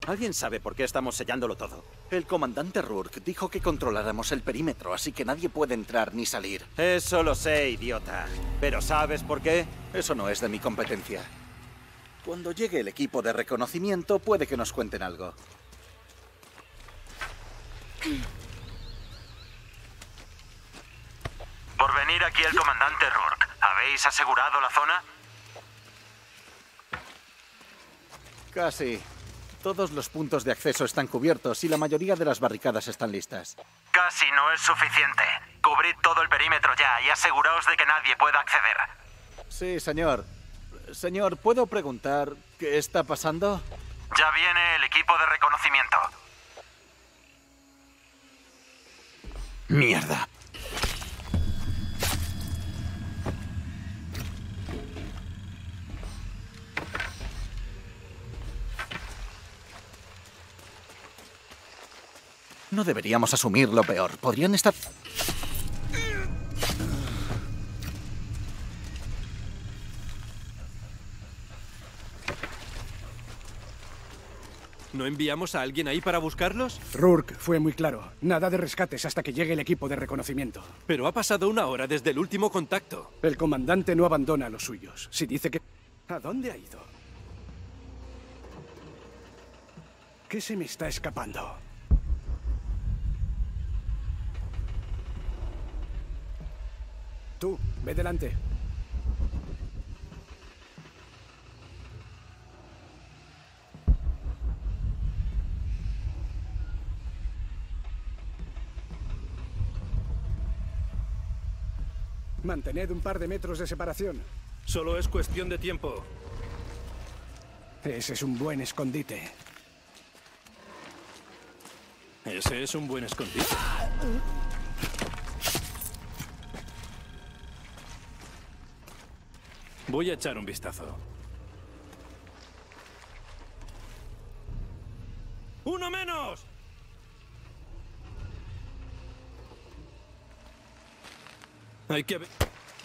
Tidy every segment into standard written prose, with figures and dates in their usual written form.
¿Alguien sabe por qué estamos sellándolo todo? El comandante Rourke dijo que controláramos el perímetro, así que nadie puede entrar ni salir. Eso lo sé, idiota. ¿Pero sabes por qué? Eso no es de mi competencia. Cuando llegue el equipo de reconocimiento, puede que nos cuenten algo. Por venir aquí el comandante Rourke, ¿habéis asegurado la zona? Casi. Todos los puntos de acceso están cubiertos y la mayoría de las barricadas están listas. Casi no es suficiente. Cubrid todo el perímetro ya y aseguraos de que nadie pueda acceder. Sí, señor. Señor, ¿puedo preguntar qué está pasando? Ya viene el equipo de reconocimiento. ¡Mierda! No deberíamos asumir lo peor. Podrían estar... ¿No enviamos a alguien ahí para buscarlos? Rourke fue muy claro. Nada de rescates hasta que llegue el equipo de reconocimiento. Pero ha pasado 1 hora desde el último contacto. El comandante no abandona a los suyos. Si dice que... ¿A dónde ha ido? ¿Qué se me está escapando? Tú, ve delante. Mantened un par de metros de separación. Solo es cuestión de tiempo. Ese es un buen escondite. Ese es un buen escondite. Voy a echar un vistazo. ¡Uno menos! Hay que ver...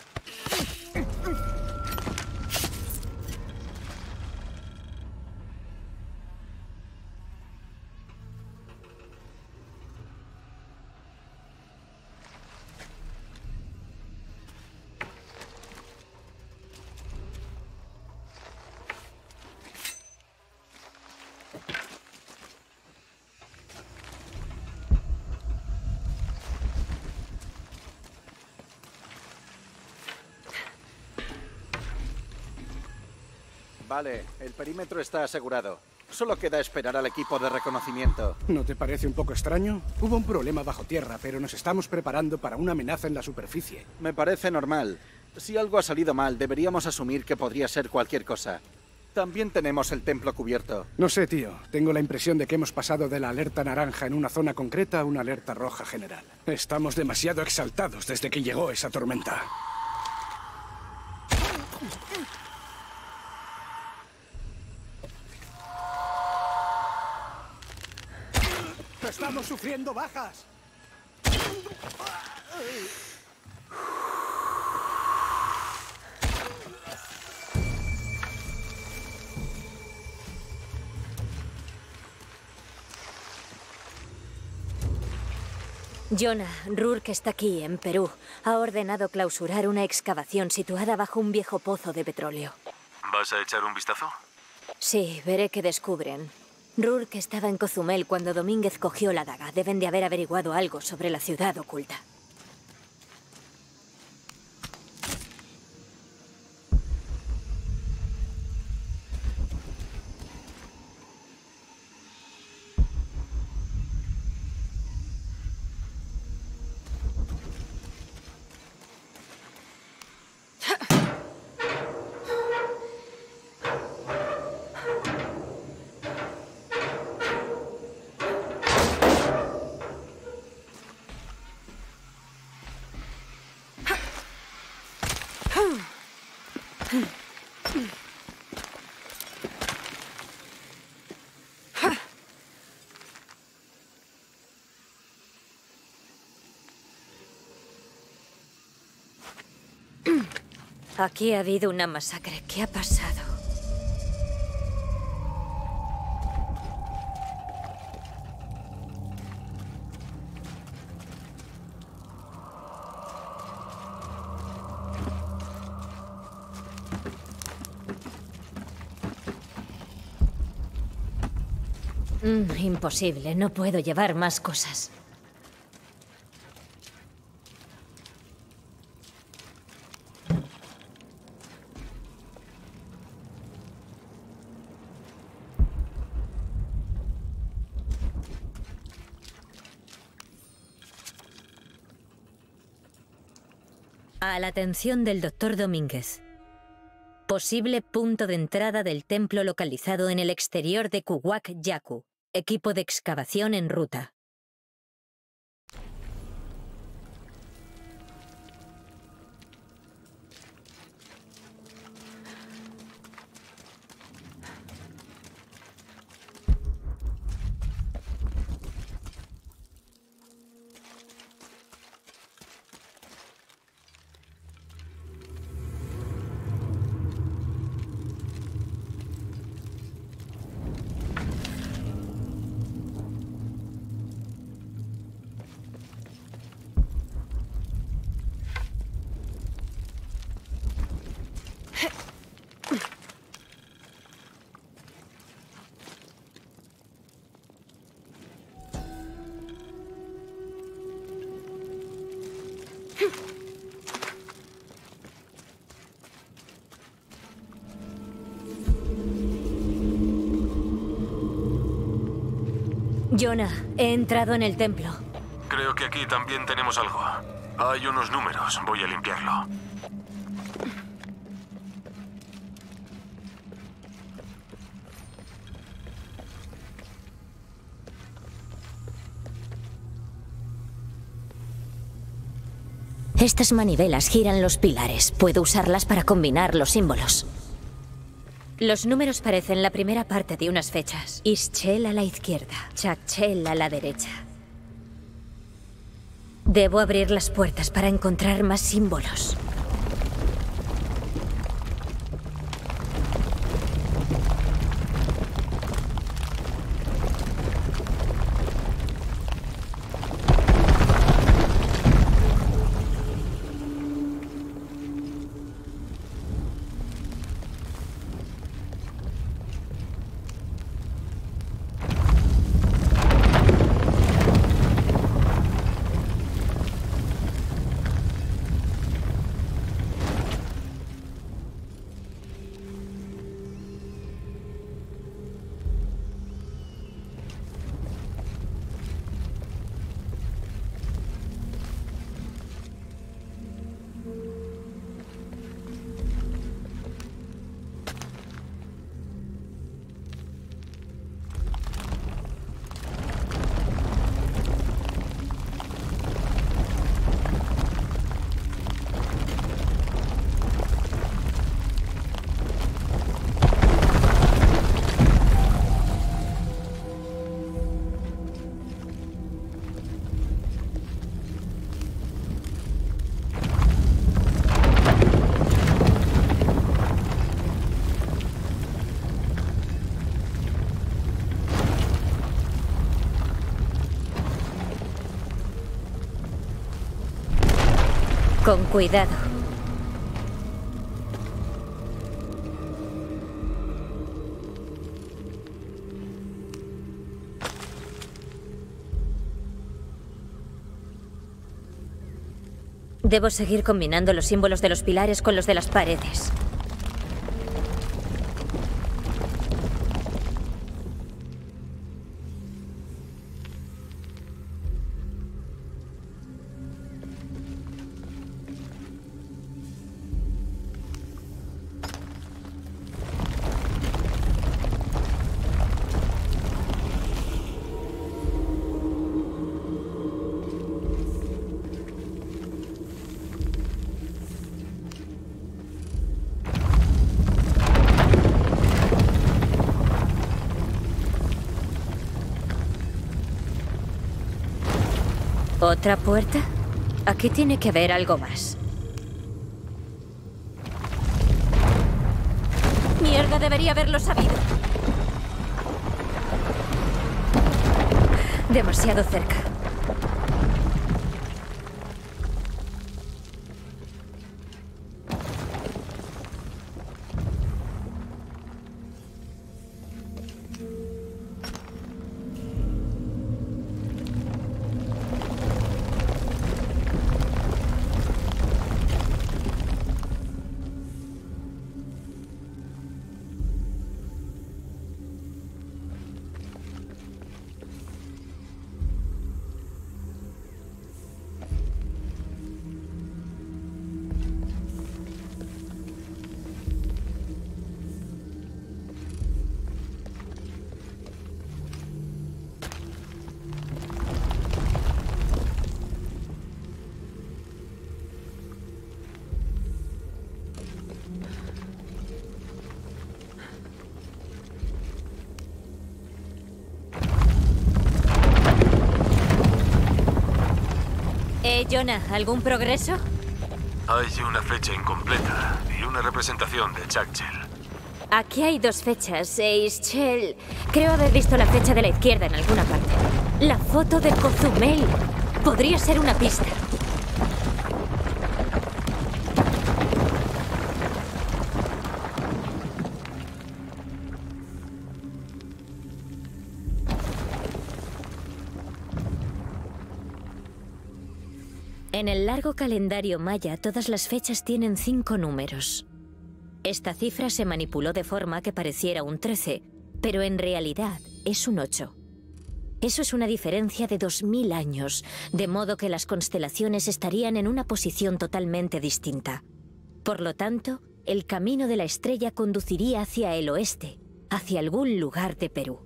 Vale, el perímetro está asegurado. Solo queda esperar al equipo de reconocimiento. ¿No te parece un poco extraño? Hubo un problema bajo tierra, pero nos estamos preparando para una amenaza en la superficie. Me parece normal. Si algo ha salido mal, deberíamos asumir que podría ser cualquier cosa. También tenemos el templo cubierto. No sé, tío. Tengo la impresión de que hemos pasado de la alerta naranja en una zona concreta a una alerta roja general. Estamos demasiado exaltados desde que llegó esa tormenta. ¡Estamos sufriendo bajas! Jonah, Rourke está aquí, en Perú. Ha ordenado clausurar una excavación situada bajo un viejo pozo de petróleo. ¿Vas a echar un vistazo? Sí, veré qué descubren. Rourke estaba en Cozumel cuando Domínguez cogió la daga. Deben de haber averiguado algo sobre la ciudad oculta. Aquí ha habido una masacre. ¿Qué ha pasado? Imposible, no puedo llevar más cosas. A la atención del Dr. Domínguez. Posible punto de entrada del templo localizado en el exterior de Kuwak Yaku. Equipo de excavación en ruta. Jonah, he entrado en el templo. Creo que aquí también tenemos algo. Hay unos números. Voy a limpiarlo. Estas manivelas giran los pilares. Puedo usarlas para combinar los símbolos. Los números parecen la primera parte de unas fechas. Ischel a la izquierda, Chakchel a la derecha. Debo abrir las puertas para encontrar más símbolos. Con cuidado. Debo seguir combinando los símbolos de los pilares con los de las paredes. ¿Otra puerta? Aquí tiene que haber algo más. Mierda, debería haberlo sabido. Demasiado cerca. Jonah, ¿algún progreso? Hay una fecha incompleta y una representación de Churchill. Aquí hay 2 fechas. Ischel. Creo haber visto la fecha de la izquierda en alguna parte. La foto de Cozumel. Podría ser una pista. En el largo calendario maya, todas las fechas tienen 5 números. Esta cifra se manipuló de forma que pareciera un 13, pero en realidad es un 8. Eso es una diferencia de 2000 años, de modo que las constelaciones estarían en una posición totalmente distinta. Por lo tanto, el camino de la estrella conduciría hacia el oeste, hacia algún lugar de Perú.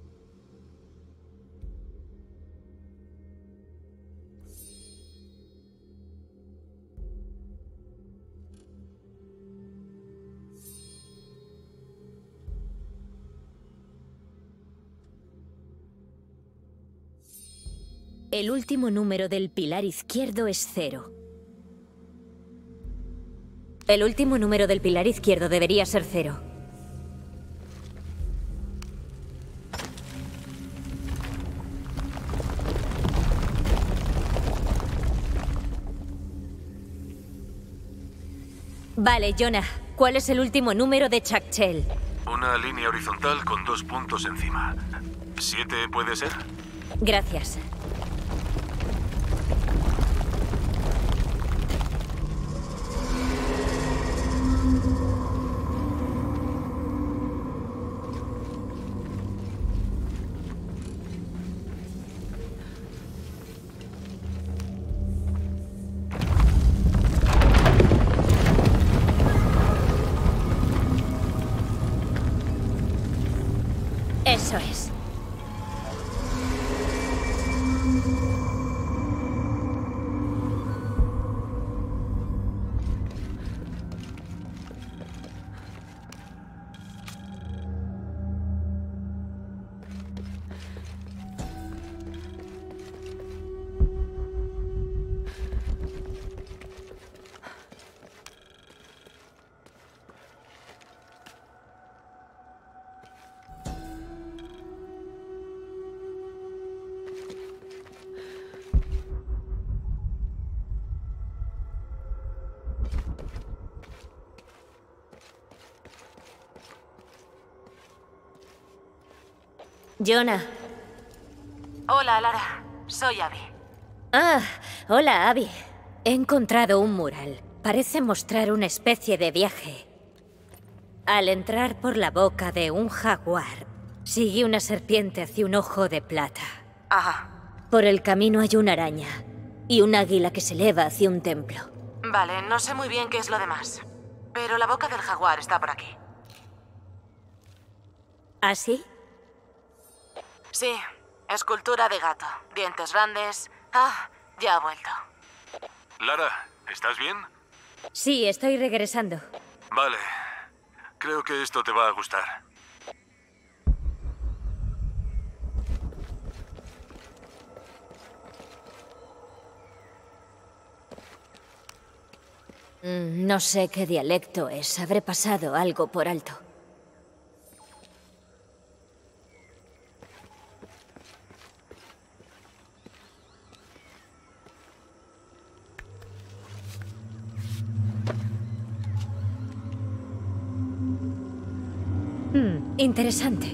El último número del pilar izquierdo es 0. El último número del pilar izquierdo debería ser 0. Vale, Jonah. ¿Cuál es el último número de Churchill? Una línea horizontal con 2 puntos encima. ¿7 puede ser? Gracias. Eso es. Jonah. Hola, Lara. Soy Abby. Ah, hola, Abby. He encontrado un mural. Parece mostrar una especie de viaje. Al entrar por la boca de un jaguar, sigue una serpiente hacia un ojo de plata. Ajá. Por el camino hay una araña y un águila que se eleva hacia un templo. Vale, no sé muy bien qué es lo demás. Pero la boca del jaguar está por aquí. ¿Ah, sí? Sí, escultura de gato. Dientes grandes. Ah, ya ha vuelto. Lara, ¿estás bien? Sí, estoy regresando. Vale. Creo que esto te va a gustar. No sé qué dialecto es. Habré pasado algo por alto. Interesante.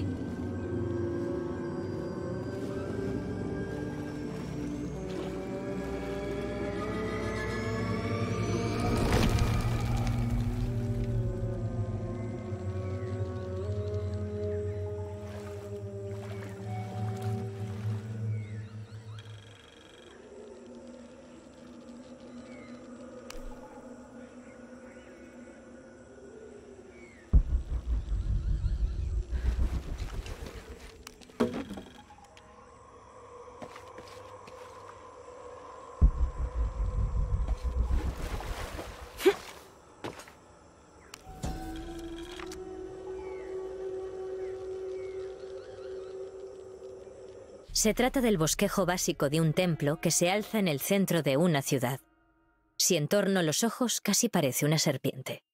Se trata del bosquejo básico de un templo que se alza en el centro de una ciudad. Si entorno los ojos, casi parece una serpiente.